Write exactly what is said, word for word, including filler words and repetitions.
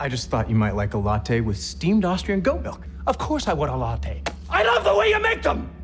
I just thought you might like a latte with steamed Austrian goat milk. Of course I want a latte. I love the way you make them!